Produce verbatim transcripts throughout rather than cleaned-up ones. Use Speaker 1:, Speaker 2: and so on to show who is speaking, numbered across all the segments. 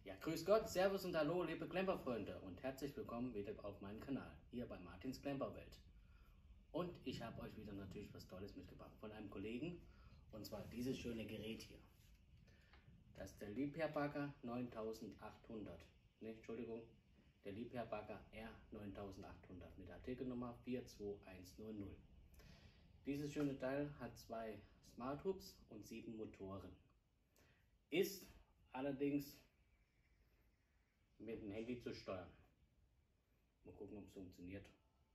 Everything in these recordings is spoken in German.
Speaker 1: Ja, grüß Gott, Servus und Hallo, liebe Klemperfreunde und herzlich willkommen wieder auf meinem Kanal, hier bei Martins Klemperwelt. Und ich habe euch wieder natürlich was Tolles mitgebracht von einem Kollegen, und zwar dieses schöne Gerät hier. Das ist der Liebherr Bagger neuntausendachthundert, ne, Entschuldigung, der Liebherr Bagger R neuntausendachthundert mit Artikelnummer vier zwei eins null null. Dieses schöne Teil hat zwei Smart Hubs und sieben Motoren. Ist allerdings mit dem Handy zu steuern. Mal gucken, ob es funktioniert.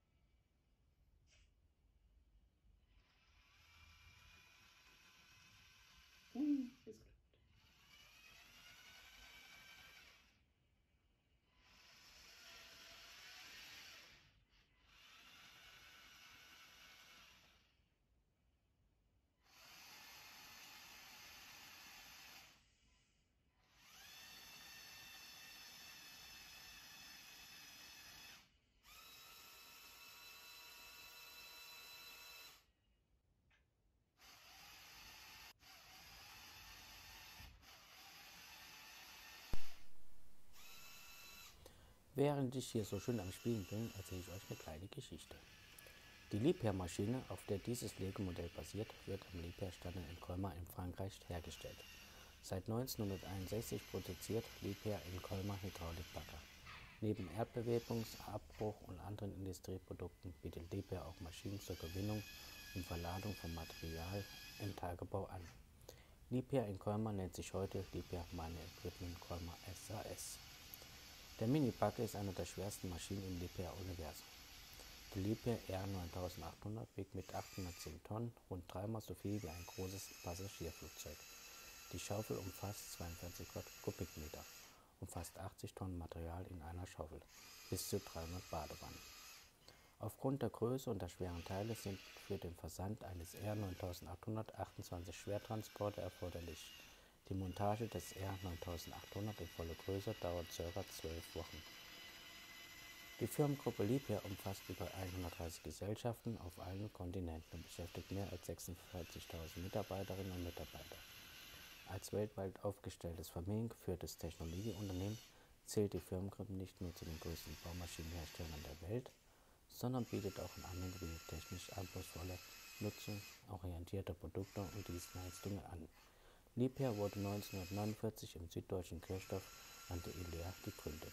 Speaker 1: Hm, jetzt klappt. Während ich hier so schön am Spielen bin, erzähle ich euch eine kleine Geschichte. Die Liebherr-Maschine, auf der dieses Lego-Modell basiert, wird am Liebherr-Standort in Colmar in Frankreich hergestellt. Seit neunzehnhunderteinundsechzig produziert Liebherr in Colmar Hydraulikbagger. Neben Erdbebens-, Abbruch- und anderen Industrieprodukten bietet Liebherr auch Maschinen zur Gewinnung und Verladung von Material im Tagebau an. Liebherr in Colmar nennt sich heute Liebherr Mining Equipment Colmar S A S. Der Mini-Bagger ist eine der schwersten Maschinen im Liebherr-Universum. Der Liebherr R neuntausendachthundert wiegt mit achthundertzehn Tonnen rund dreimal so viel wie ein großes Passagierflugzeug. Die Schaufel umfasst zweiundvierzig Kubikmeter und fast achtzig Tonnen Material in einer Schaufel, bis zu dreihundert Badewannen. Aufgrund der Größe und der schweren Teile sind für den Versand eines R neuntausendachthundert achtundzwanzig Schwertransporter erforderlich. Die Montage des R neuntausendachthundert in voller Größe dauert ca. zwölf Wochen. Die Firmengruppe Liebherr umfasst über hundertdreißig Gesellschaften auf allen Kontinenten und beschäftigt mehr als sechsundvierzigtausend Mitarbeiterinnen und Mitarbeiter. Als weltweit aufgestelltes familiengeführtes Technologieunternehmen zählt die Firmengruppe nicht nur zu den größten Baumaschinenherstellern der Welt, sondern bietet auch in anderen Gebieten technisch anspruchsvolle, nutzungsorientierte Produkte und Dienstleistungen an. Liebherr wurde neunzehnhundertneunundvierzig im süddeutschen Kirchdorf an der Ilea gegründet.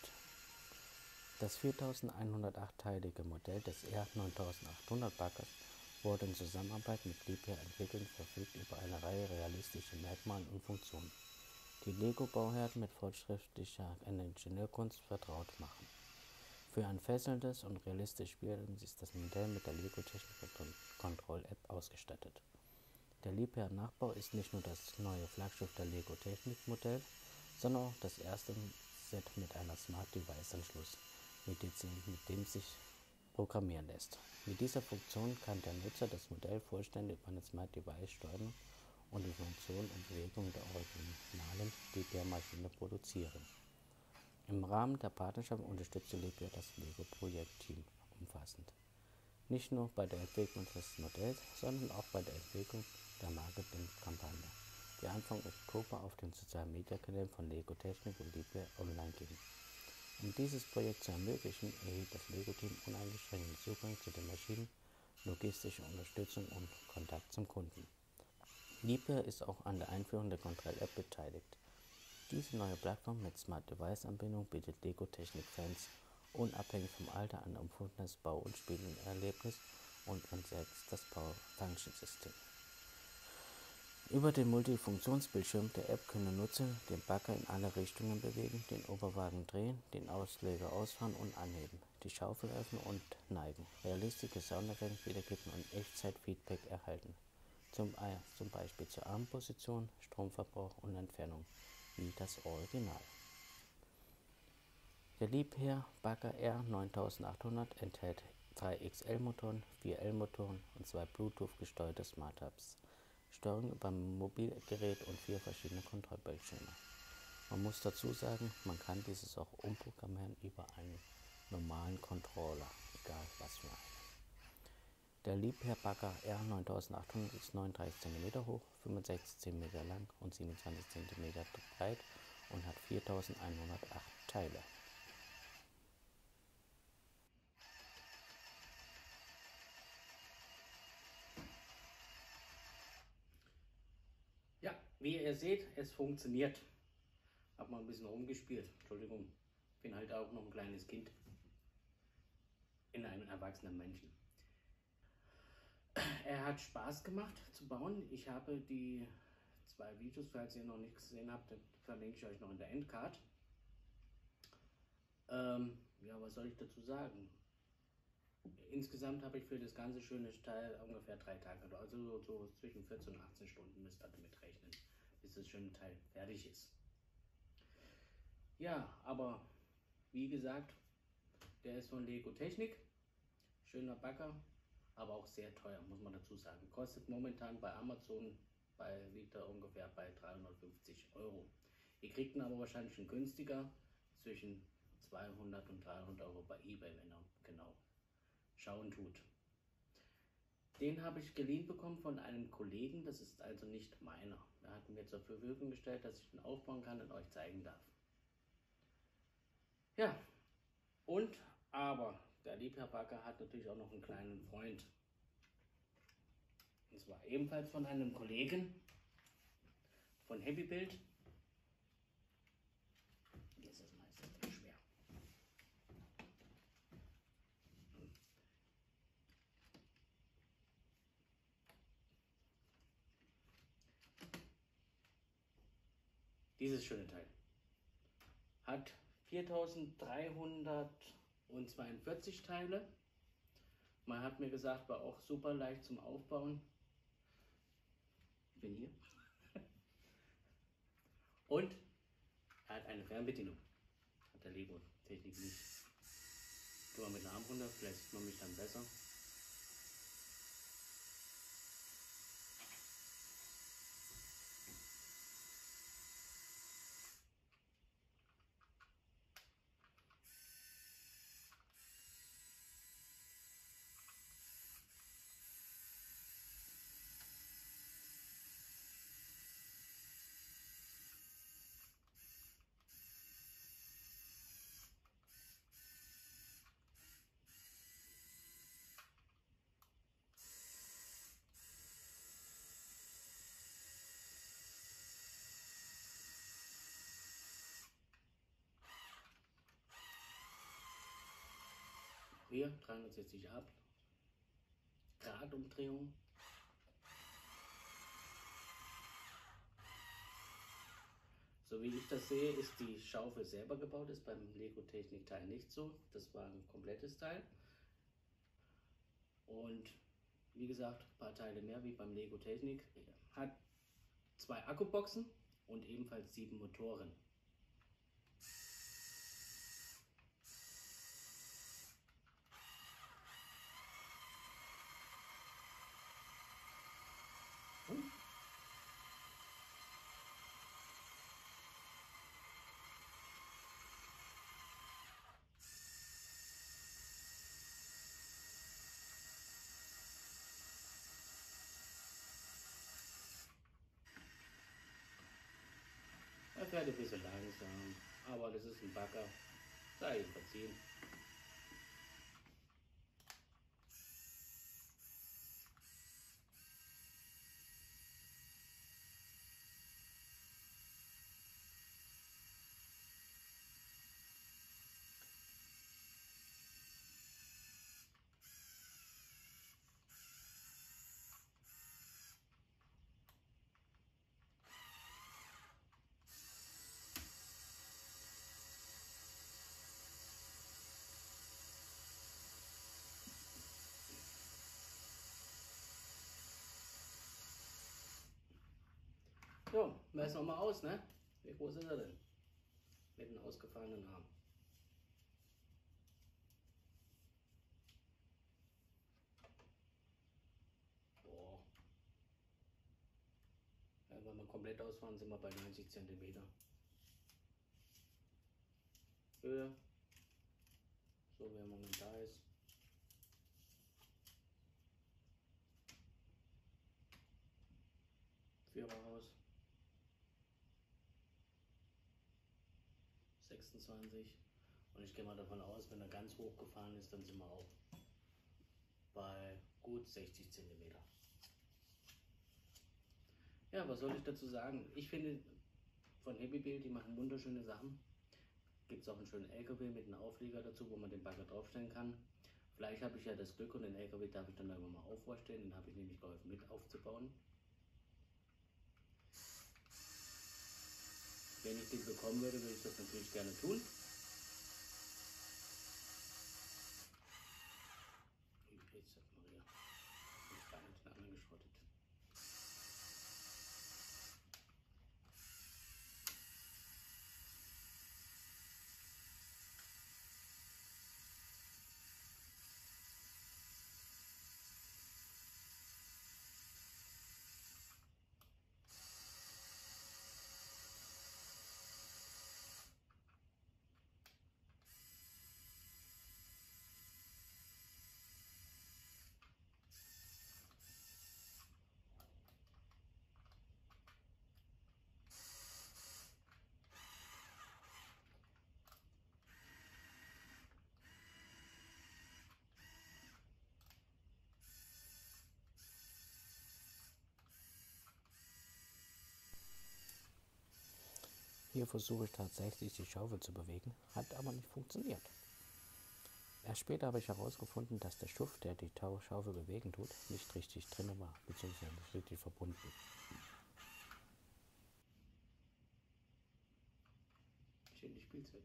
Speaker 1: Das viertausendeinhundertacht-teilige Modell des R neuntausendachthundert Baggers wurde in Zusammenarbeit mit Liebherr entwickelt und verfügt über eine Reihe realistischer Merkmale und Funktionen, die Lego-Bauherren mit fortschrittlicher Ingenieurkunst vertraut machen. Für ein fesselndes und realistisches Spiel ist das Modell mit der Lego Technik Control App ausgestattet. Der Liebherr-Nachbau ist nicht nur das neue Flaggschiff der Lego Technik-Modell, sondern auch das erste Set mit einer Smart Device-Anschluss, mit dem sich programmieren lässt. Mit dieser Funktion kann der Nutzer das Modell vollständig über eine Smart Device steuern und die Funktion und Bewegung der originalen Liebherr-Maschine produzieren. Im Rahmen der Partnerschaft unterstützt Liebherr das Lego-Projektteam umfassend. Nicht nur bei der Entwicklung des Modells, sondern auch bei der Entwicklung der Marketingkampagne, die Anfang Oktober auf den sozialen Mediakanälen von Lego Technik und Liebherr online ging. Um dieses Projekt zu ermöglichen, erhielt das Lego-Team uneingeschränkten Zugang zu den Maschinen, logistische Unterstützung und Kontakt zum Kunden. Liebherr ist auch an der Einführung der Control-App beteiligt. Diese neue Plattform mit Smart-Device-Anbindung bietet Lego-Technik-Fans unabhängig vom Alter ein umfassendes Bau- und Spielerlebnis und ersetzt das Bau-Function-System. Über den Multifunktionsbildschirm der App können Nutzer den Bagger in alle Richtungen bewegen, den Oberwagen drehen, den Ausleger ausfahren und anheben, die Schaufel öffnen und neigen, realistische Soundeffekte wiedergeben und Echtzeit-Feedback erhalten, zum, zum Beispiel zur Armposition, Stromverbrauch und Entfernung, wie das Original. Der Liebherr Bagger R neuntausendachthundert enthält drei X L-Motoren, vier L-Motoren und zwei Bluetooth-gesteuerte Smart Hubs, Steuerung über ein Mobilgerät und vier verschiedene Kontrollbildschirme. Man muss dazu sagen, man kann dieses auch umprogrammieren über einen normalen Controller, egal was für einen. Der Liebherr Bagger R neuntausendachthundert ist neununddreißig Zentimeter hoch, fünfundsechzig Zentimeter lang und siebenundzwanzig Zentimeter breit und hat viertausendeinhundertacht Teile. Ja, wie ihr seht, es funktioniert. Hab mal ein bisschen rumgespielt. Entschuldigung, bin halt auch noch ein kleines Kind in einem erwachsenen Menschen. Er hat Spaß gemacht zu bauen. Ich habe die zwei Videos, falls ihr noch nicht gesehen habt, verlinke ich euch noch in der Endcard. Ähm, ja, was soll ich dazu sagen? Insgesamt habe ich für das ganze schöne Teil ungefähr drei Tage, also so zwischen vierzehn und achtzehn Stunden müsst ihr damit rechnen, bis das schöne Teil fertig ist. Ja, aber wie gesagt, der ist von Lego Technik, schöner Bagger, aber auch sehr teuer, muss man dazu sagen. Kostet momentan bei Amazon, bei, liegt er ungefähr bei dreihundertfünfzig Euro. Ihr kriegt ihn aber wahrscheinlich schon günstiger, zwischen zweihundert und dreihundert Euro bei eBay, wenn er genau schauen tut. Den habe ich geliehen bekommen von einem Kollegen, das ist also nicht meiner. Er hat mir zur Verfügung gestellt, dass ich den aufbauen kann und euch zeigen darf. Ja, und aber der Liebherr-Bagger hat natürlich auch noch einen kleinen Freund. Und zwar ebenfalls von einem Kollegen von Happy Build. Jetzt ist meistens sehr schwer. Dieses schöne Teil hat viertausenddreihundertzweiundvierzig Teile. Man hat mir gesagt, war auch super leicht zum Aufbauen. Ich bin hier. Und er hat eine Fernbedienung. Hat der Lego Technik nicht. Gehen wir mit dem Arm runter, vielleicht sieht man mich dann besser. Hier dreihundertsechzig Grad Umdrehung. So wie ich das sehe, ist die Schaufel selber gebaut, ist beim Lego Technik Teil nicht so. Das war ein komplettes Teil. Und wie gesagt, ein paar Teile mehr wie beim Lego Technik. Hat zwei Akkuboxen und ebenfalls sieben Motoren. Hm? Er fährt ein bisschen langsam, aber das ist ein Bagger, sei ihm verziehen. So, messen wir mal aus, ne? Wie groß ist er denn? Mit einem ausgefahrenen Arm. Boah. Ja, wenn wir komplett ausfahren, sind wir bei neunzig Zentimeter. Höhe. So wie er momentan ist. Führerhaus. sechsundzwanzig. Und ich gehe mal davon aus, wenn er ganz hoch gefahren ist, dann sind wir auch bei gut sechzig Zentimeter. Ja, was soll ich dazu sagen? Ich finde von Happy Build, die machen wunderschöne Sachen. Gibt es auch einen schönen L K W mit einem Auflieger dazu, wo man den Bagger draufstellen kann. Vielleicht habe ich ja das Glück und den L K W darf ich dann irgendwann mal aufstellen. Den habe ich nämlich geholfen mit aufzubauen. Wenn ich den bekommen würde, würde ich das natürlich gerne tun. Jetzt Maria, ich habe den anderen geschrottet.
Speaker 2: Hier versuche ich tatsächlich die Schaufel zu bewegen, hat aber nicht funktioniert. Erst später habe ich herausgefunden, dass der Schuft, der die Schaufel bewegen tut, nicht richtig drin war, beziehungsweise nicht richtig verbunden.
Speaker 1: Schön die Spielzeug.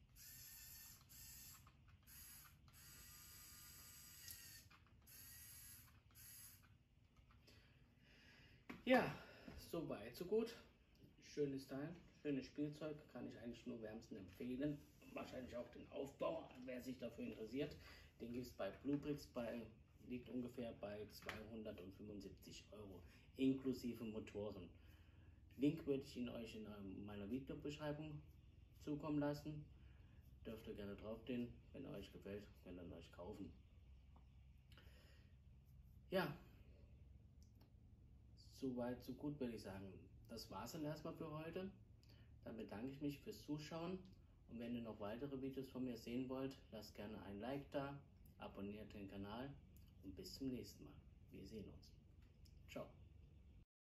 Speaker 1: Ja, so weit, so gut. Schönes Teil, schönes Spielzeug, kann ich eigentlich nur wärmstens empfehlen. Wahrscheinlich auch den Aufbau, wer sich dafür interessiert. Den gibt es bei Bluebricks, bei, liegt ungefähr bei zweihundertfünfundsiebzig Euro, inklusive Motoren. Link würde ich Ihnen euch in meiner Videobeschreibung zukommen lassen. Dürft ihr gerne draufgehen, wenn er euch gefällt, könnt ihr ihn euch kaufen. Ja, soweit, so gut würde ich sagen. Das war es dann erstmal für heute. Dann bedanke ich mich fürs Zuschauen und wenn ihr noch weitere Videos von mir sehen wollt, lasst gerne ein Like da, abonniert den Kanal und bis zum nächsten Mal. Wir sehen uns. Ciao.